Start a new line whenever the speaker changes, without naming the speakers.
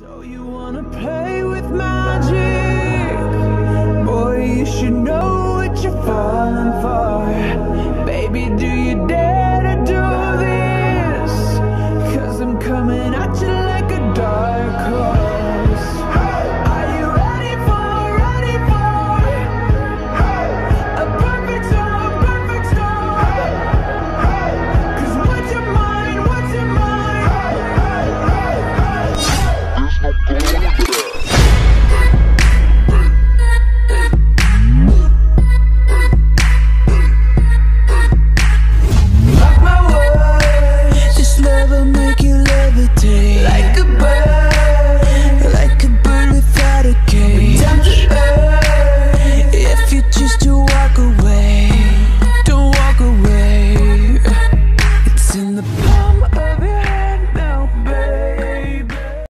So you wanna play with magic? Boy, you should know what you're falling for. Baby, do you dare?